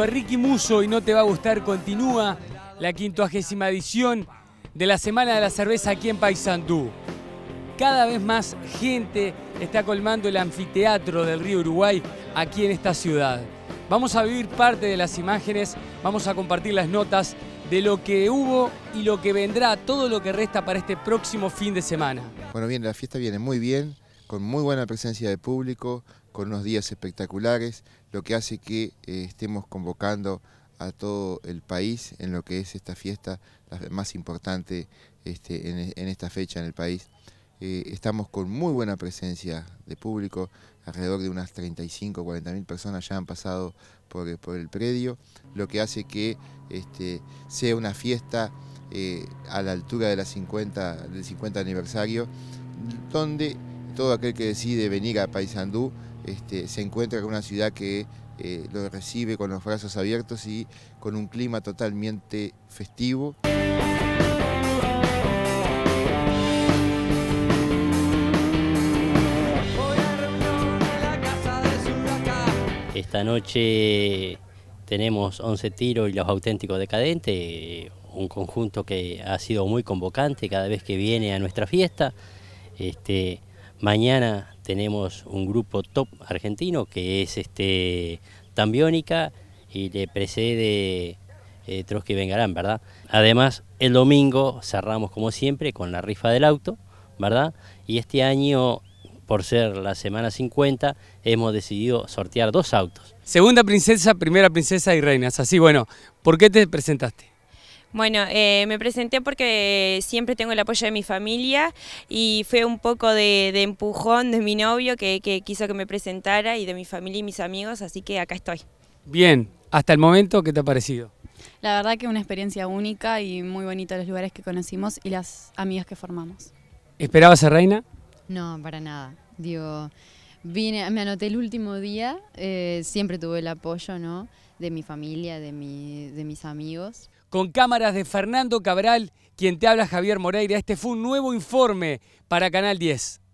Fue Ricky Musso y No Te Va a Gustar continúa la 50ª edición de la Semana de la Cerveza aquí en Paysandú. Cada vez más gente está colmando el anfiteatro del río Uruguay aquí en esta ciudad. Vamos a vivir parte de las imágenes, vamos a compartir las notas de lo que hubo y lo que vendrá, todo lo que resta para este próximo fin de semana. Bueno, bien, la fiesta viene muy bien, con muy buena presencia de público, con unos días espectaculares, lo que hace que estemos convocando a todo el país en lo que es esta fiesta, la más importante en esta fecha en el país. Estamos con muy buena presencia de público, alrededor de unas 35 o 40 mil personas ya han pasado por el predio, lo que hace que sea una fiesta a la altura de del 50 aniversario, donde todo aquel que decide venir a Paysandú se encuentra con una ciudad que lo recibe con los brazos abiertos y con un clima totalmente festivo. Esta noche tenemos 11 tiros y los auténticos decadentes, un conjunto que ha sido muy convocante cada vez que viene a nuestra fiesta. Mañana tenemos un grupo top argentino que es Tambiónica y le precede Trotsky Vengarán, ¿verdad? Además, el domingo cerramos como siempre con la rifa del auto, ¿verdad? Y este año, por ser la semana 50, hemos decidido sortear 2 autos. Segunda princesa, primera princesa y reinas. Así, bueno, ¿por qué te presentaste? Bueno, me presenté porque siempre tengo el apoyo de mi familia y fue un poco de empujón de mi novio que quiso que me presentara y de mi familia y mis amigos, así que acá estoy. Bien, hasta el momento, ¿qué te ha parecido? La verdad que una experiencia única y muy bonita los lugares que conocimos y las amigas que formamos. ¿Esperabas ser reina? No, para nada. Digo, me anoté el último día, siempre tuve el apoyo, ¿no?, de mi familia, de mis amigos. Con cámaras de Fernando Cabral, quien te habla Javier Moreira, este fue un nuevo informe para Canal 10.